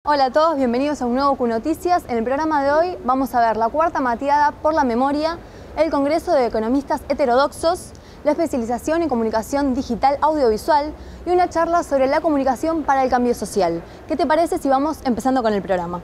Hola a todos, bienvenidos a un nuevo QNoticias. En el programa de hoy vamos a ver la cuarta mateada por la memoria, el Congreso de Economistas Heterodoxos, la especialización en comunicación digital audiovisual y una charla sobre la comunicación para el cambio social. ¿Qué te parece si vamos empezando con el programa?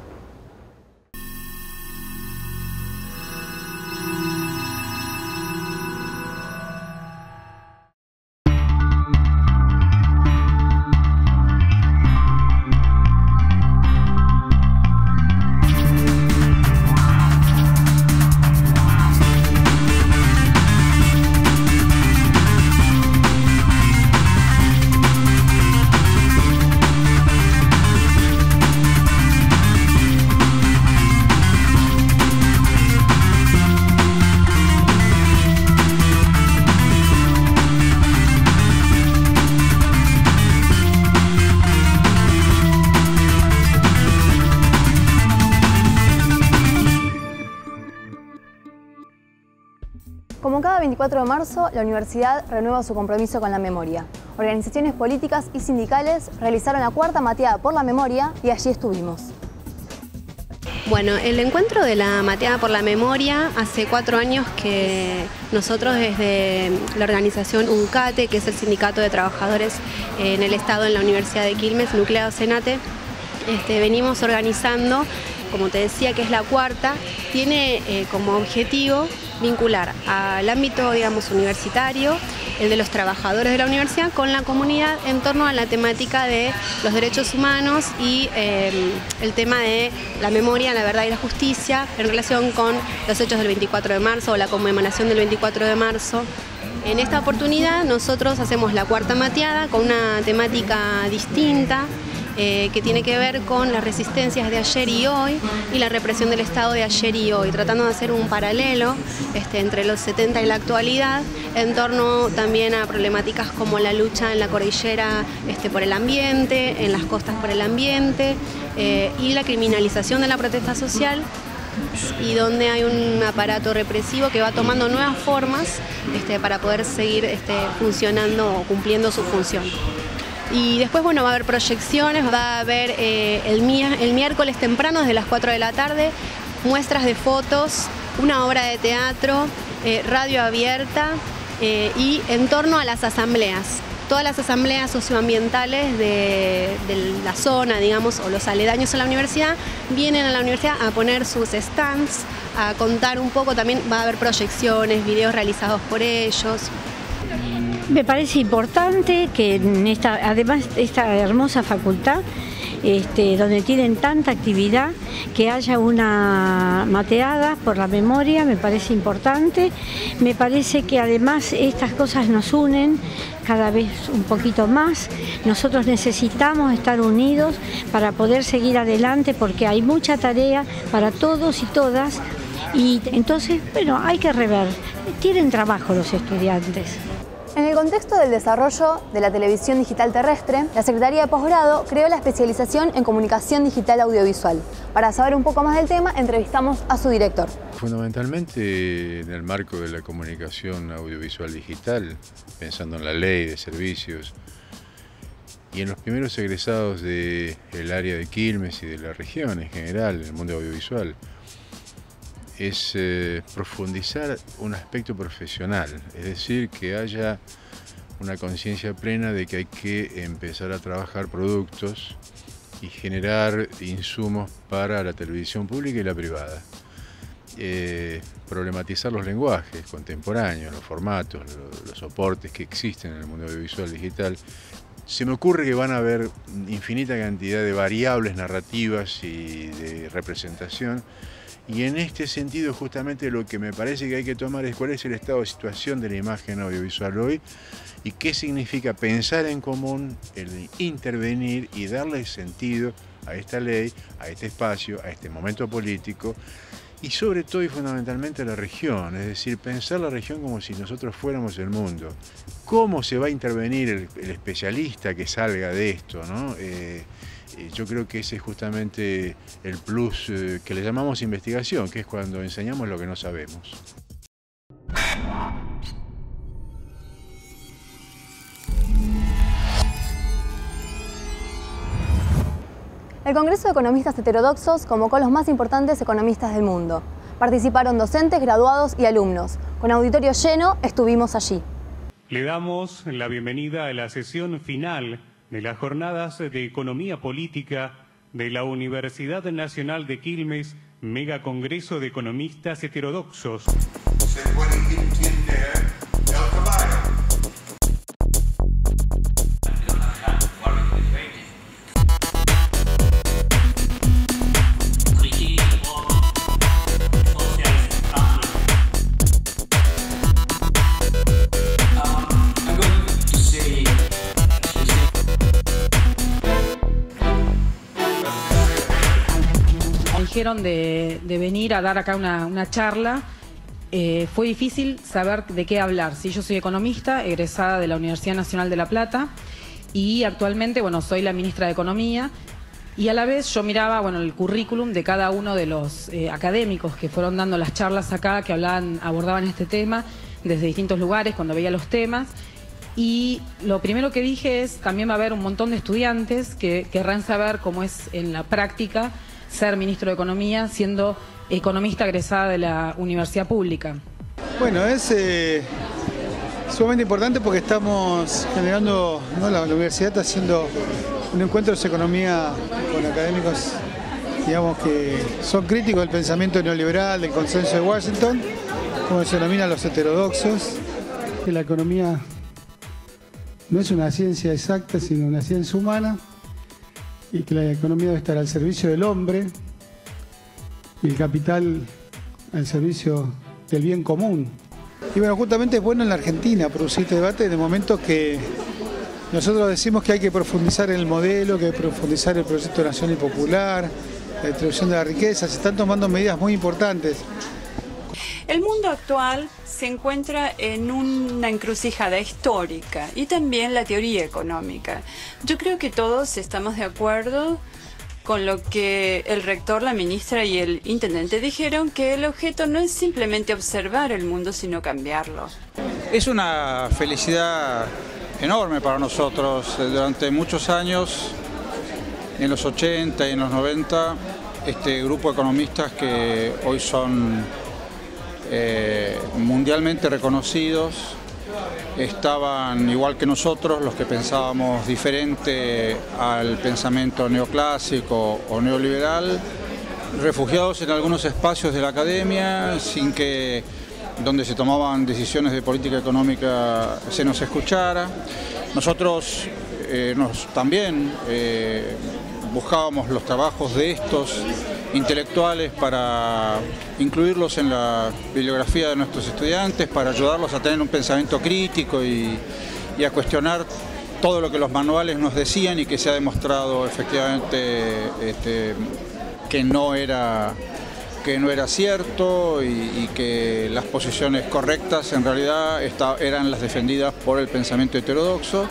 Como cada 24 de marzo, la universidad renueva su compromiso con la memoria. Organizaciones políticas y sindicales realizaron la cuarta mateada por la memoria y allí estuvimos. Bueno, el encuentro de la mateada por la memoria hace 4 años que nosotros desde la organización UNCATE, que es el Sindicato de Trabajadores en el Estado en la Universidad de Quilmes, nucleado Senate, venimos organizando, como te decía, que es la cuarta, tiene como objetivo vincular al ámbito, digamos, universitario, el de los trabajadores de la universidad, con la comunidad en torno a la temática de los derechos humanos y el tema de la memoria, la verdad y la justicia en relación con los hechos del 24 de marzo o la conmemoración del 24 de marzo. En esta oportunidad nosotros hacemos la cuarta mateada con una temática distinta, que tiene que ver con las resistencias de ayer y hoy y la represión del Estado de ayer y hoy, tratando de hacer un paralelo entre los 70 y la actualidad, en torno también a problemáticas como la lucha en la cordillera por el ambiente, en las costas por el ambiente y la criminalización de la protesta social, y donde hay un aparato represivo que va tomando nuevas formas para poder seguir funcionando o cumpliendo su función. Y después, bueno, va a haber proyecciones, va a haber el miércoles temprano desde las 4 de la tarde, muestras de fotos, una obra de teatro, radio abierta y en torno a las asambleas. Todas las asambleas socioambientales de la zona, digamos, o los aledaños a la universidad, vienen a la universidad a poner sus stands, a contar un poco, también va a haber proyecciones, videos realizados por ellos. Me parece importante que además esta hermosa facultad, donde tienen tanta actividad, que haya una mateada por la memoria, me parece importante. Me parece que además estas cosas nos unen cada vez un poquito más. Nosotros necesitamos estar unidos para poder seguir adelante, porque hay mucha tarea para todos y todas, y entonces, bueno, hay que rever. Tienen trabajo los estudiantes. En el contexto del desarrollo de la televisión digital terrestre, la Secretaría de Posgrado creó la especialización en comunicación digital audiovisual. Para saber un poco más del tema, entrevistamos a su director. Fundamentalmente en el marco de la comunicación audiovisual digital, pensando en la ley de servicios y en los primeros egresados del área de Quilmes y de la región en general, en el mundo audiovisual, es profundizar un aspecto profesional, es decir, que haya una conciencia plena de que hay que empezar a trabajar productos y generar insumos para la televisión pública y la privada. Problematizar los lenguajes contemporáneos, los formatos, los soportes que existen en el mundo audiovisual digital. Se me ocurre que van a haber infinita cantidad de variables narrativas y de representación. Y en este sentido, justamente lo que me parece que hay que tomar es cuál es el estado de situación de la imagen audiovisual hoy y qué significa pensar en común, el intervenir y darle sentido a esta ley, a este espacio, a este momento político y sobre todo y fundamentalmente a la región, es decir, pensar la región como si nosotros fuéramos el mundo. ¿Cómo se va a intervenir el especialista que salga de esto, ¿no? Yo creo que ese es justamente el plus que le llamamos investigación, que es cuando enseñamos lo que no sabemos. El Congreso de Economistas Heterodoxos convocó a los más importantes economistas del mundo. Participaron docentes, graduados y alumnos. Con auditorio lleno, estuvimos allí. Le damos la bienvenida a la sesión final de las jornadas de Economía Política de la Universidad Nacional de Quilmes, Mega Congreso de Economistas Heterodoxos. Dijeron de venir a dar acá una charla. Fue difícil saber de qué hablar. Sí, yo soy economista, egresada de la Universidad Nacional de La Plata y actualmente, bueno, soy la ministra de Economía y a la vez yo miraba, bueno, el currículum de cada uno de los académicos que fueron dando las charlas acá, que abordaban este tema desde distintos lugares cuando veía los temas. Y lo primero que dije es, también va a haber un montón de estudiantes que querrán saber cómo es en la práctica ser ministro de Economía siendo economista egresada de la universidad pública. Bueno, es sumamente importante porque estamos generando, ¿no? La universidad está haciendo un encuentro de economía con académicos, digamos, que son críticos del pensamiento neoliberal, del consenso de Washington, como se denominan los heterodoxos. Que la economía no es una ciencia exacta, sino una ciencia humana, y que la economía debe estar al servicio del hombre y el capital al servicio del bien común. Y bueno, justamente es bueno en la Argentina producir este debate en el momento que nosotros decimos que hay que profundizar en el modelo, que hay que profundizar en el proyecto nacional y popular, la distribución de la riqueza. Se están tomando medidas muy importantes. El mundo actual se encuentra en una encrucijada histórica y también la teoría económica. Yo creo que todos estamos de acuerdo con lo que el rector, la ministra y el intendente dijeron, que el objeto no es simplemente observar el mundo, sino cambiarlo. Es una felicidad enorme para nosotros. Durante muchos años, en los 80 y en los 90, este grupo de economistas que hoy son mundialmente reconocidos, estaban igual que nosotros, los que pensábamos diferente al pensamiento neoclásico o neoliberal, refugiados en algunos espacios de la academia, sin que donde se tomaban decisiones de política económica se nos escuchara. Nosotros también buscábamos los trabajos de estos intelectuales para incluirlos en la bibliografía de nuestros estudiantes, para ayudarlos a tener un pensamiento crítico y a cuestionar todo lo que los manuales nos decían y que se ha demostrado efectivamente que no era cierto y que las posiciones correctas en realidad eran las defendidas por el pensamiento heterodoxo.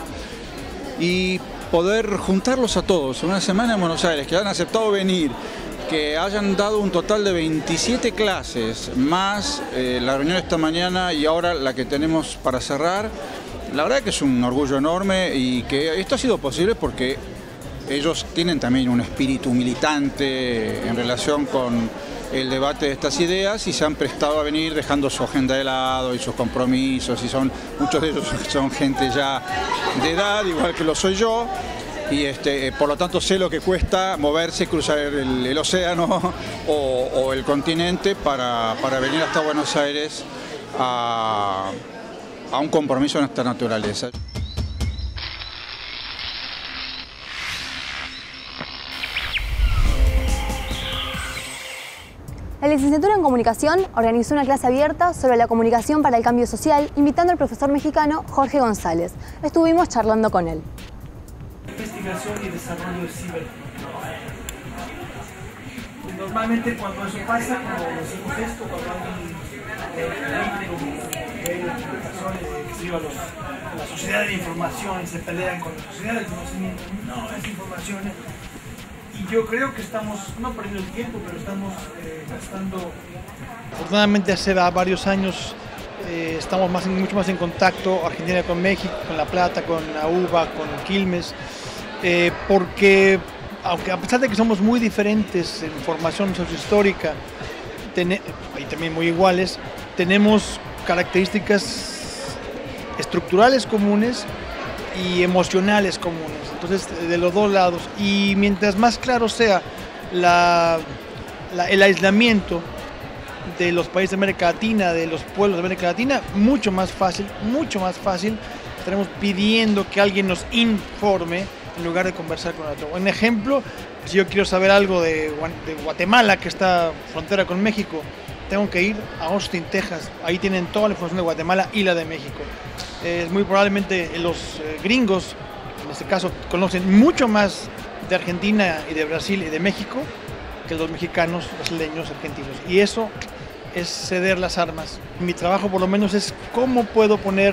Y poder juntarlos a todos en una semana en Buenos Aires, que han aceptado venir, que hayan dado un total de 27 clases, más la reunión esta mañana y ahora la que tenemos para cerrar, la verdad que es un orgullo enorme y que esto ha sido posible porque ellos tienen también un espíritu militante en relación con el debate de estas ideas y se han prestado a venir dejando su agenda de lado y sus compromisos, y muchos de ellos son gente ya de edad, igual que lo soy yo, y por lo tanto sé lo que cuesta moverse, cruzar el océano o el continente para venir hasta Buenos Aires a un compromiso de esta naturaleza. La licenciatura en Comunicación organizó una clase abierta sobre la comunicación para el cambio social, invitando al profesor mexicano Jorge González. Estuvimos charlando con él. Investigación y desarrollo de ciber. Normalmente cuando eso pasa, como decimos esto, cuando hay las publicaciones de la sociedad de la información y se pelean con la sociedad del conocimiento, no es información. Y yo creo que estamos, no perdiendo el tiempo, pero estamos gastando. Afortunadamente hace varios años estamos mucho más en contacto, Argentina con México, con La Plata, con la UBA, con Quilmes, porque aunque a pesar de que somos muy diferentes en formación sociohistórica y también muy iguales, tenemos características estructurales comunes y emocionales comunes. Entonces, de los dos lados. Y mientras más claro sea el aislamiento de los países de América Latina, de los pueblos de América Latina, mucho más fácil estaremos pidiendo que alguien nos informe en lugar de conversar con otro. Un ejemplo, si yo quiero saber algo de Guatemala, que está frontera con México, tengo que ir a Austin, Texas. Ahí tienen toda la información de Guatemala y la de México. Muy probablemente los gringos, en este caso, conocen mucho más de Argentina y de Brasil y de México que los mexicanos, brasileños, argentinos. Y eso es ceder las armas. Mi trabajo, por lo menos, es cómo puedo poner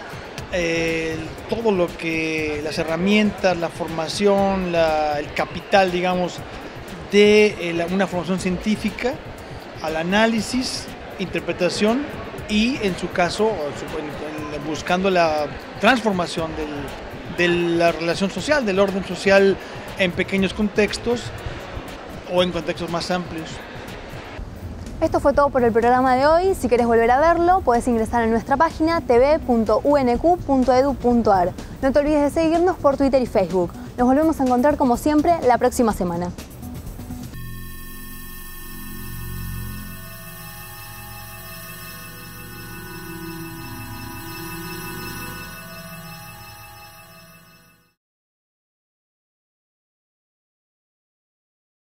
todo lo que, las herramientas, la formación, el capital, digamos, de una formación científica al análisis, interpretación y, en su caso, buscando la transformación de la relación social, del orden social en pequeños contextos o en contextos más amplios. Esto fue todo por el programa de hoy. Si quieres volver a verlo, puedes ingresar a nuestra página tv.unq.edu.ar. No te olvides de seguirnos por Twitter y Facebook. Nos volvemos a encontrar como siempre la próxima semana.